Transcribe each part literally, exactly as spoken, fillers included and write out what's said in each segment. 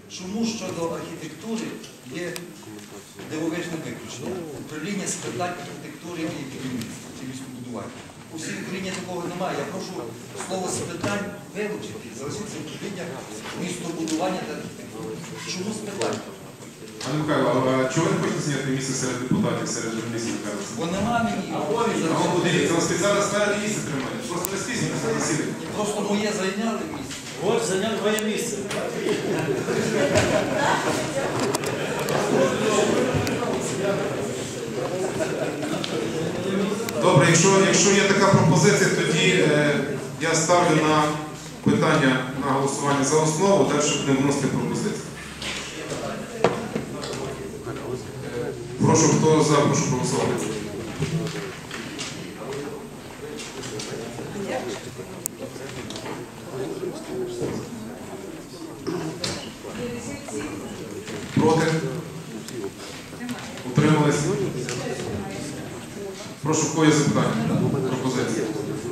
Чому щодо архітектури є дивовижне виключення? Управління з питань архітектури і будівництва, чи містобудування. У всій Україні такого немає. Я прошу слово з питань вилучити, залишиться управління містобудування та архітектури. Чому з питань? Пане Михайло, а чого ви не хочете зняти місце серед депутатів, серед журналістів? Бо нема мені. А от подивіться, нас спеціально спереду місце тримає. Просто не спізні, не засідання. Просто моє зайняли місце. От, зайняв твоє місце. Добре, якщо, якщо є така пропозиція, тоді е, я ставлю на питання на голосування за основу, далі будемо вносити пропозицію. Прошу, хто за, прошу проголосувати. Проти? Утримались? Прошу, в кого є запитання? Пропозиція.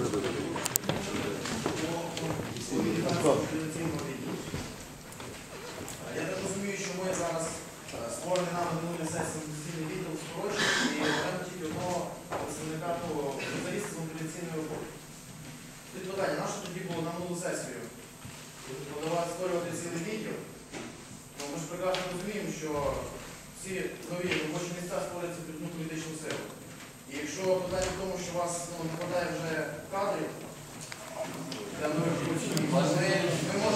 Я так розумію, що ми зараз створені нам на минулій сесії конституційний відділ скорочений і маємо тільки одного представника того спеціаліста з мобілізаційної роботи. Тут питання, наше тоді було на минулу сесію подавати створювати цілий відділ? Ну, ми ж прекрасно розуміємо, що всі нові робочі місця створюються під одну політичну силу. І якщо питання в тому, що у вас ну, не вистачає вже кадрів для нових робочих місць, ми, ми можемо